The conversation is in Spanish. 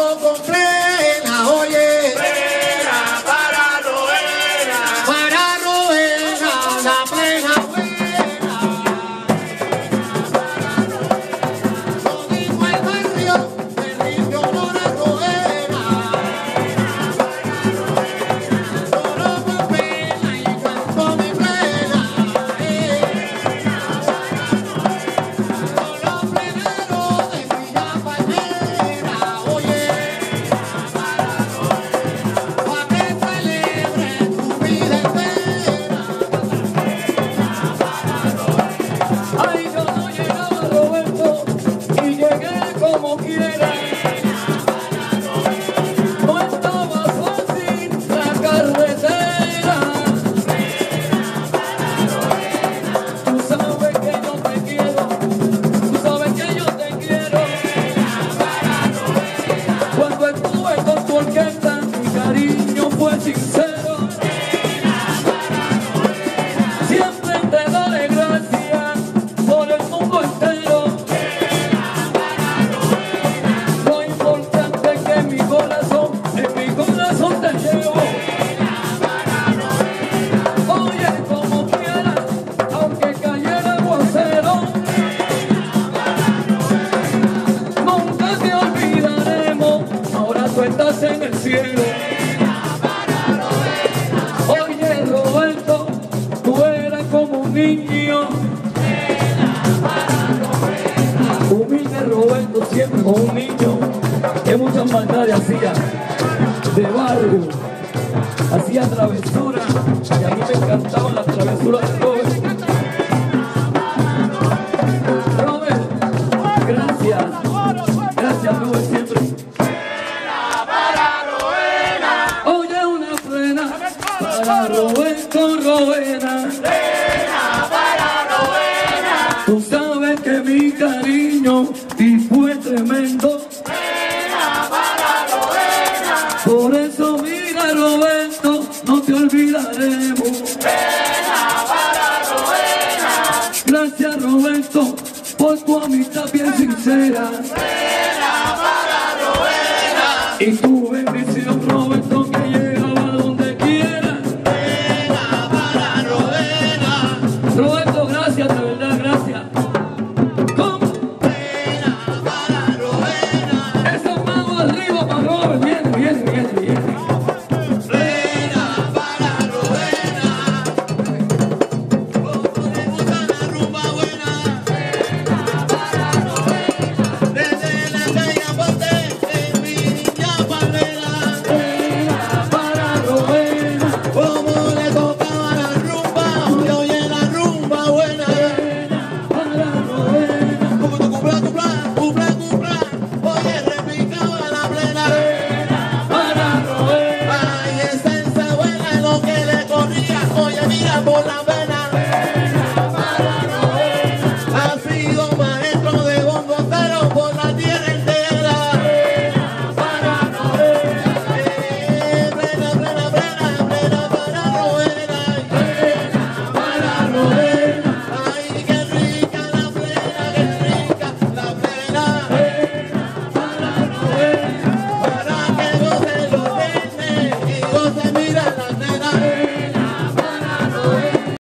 todo con plena, oye. Plena para Rowena. Para Rowena, la plena buena. Lo dijo el barrio para Rowena. Solo con pena y canto mi plena. Con los pleneros de Villa Palmera, oye. Pa' que celebre tu vida entera. Ay, yo no llegaba, Roberto, y llegué como quiera. No estaba fácil la carretera. Tú sabes que yo te quiero, tú sabes que yo te quiero. Cuando estuve con tu orquesta, mi cariño fue sincero. Siempre te daré gracias por el mundo entero. Lo importante es que en mi corazón te llevo. Oye, como quiera, aunque cayera aguacero, nunca te olvidaremos. Ahora tú estás en el cielo. Oye, Roberto, tú eras como un niño. Humilde Roberto, siempre como un niño que muchas maldades hacía de barrio, hacía travesuras y a mí me encantaban las travesuras de Robert. Robert, gracias, gracias Robert siempre. Para Rowena. Oye, una frena para Roberto Rowena. Plena para Rowena. Tú sabes que mi cariño y fue tremendo. Plena para Rowena. Por eso mira Roberto, no te olvidaremos. Plena para Rowena. Gracias Roberto por tu amistad bien sincera. Plena para Rowena. Y tu bendición Roberto que llegaba donde quiera. Plena para Rowena. Roberto, gracias, de verdad, gracias. ¿Cómo? Plena para Rowena. Esa mano arriba para Robert, viene.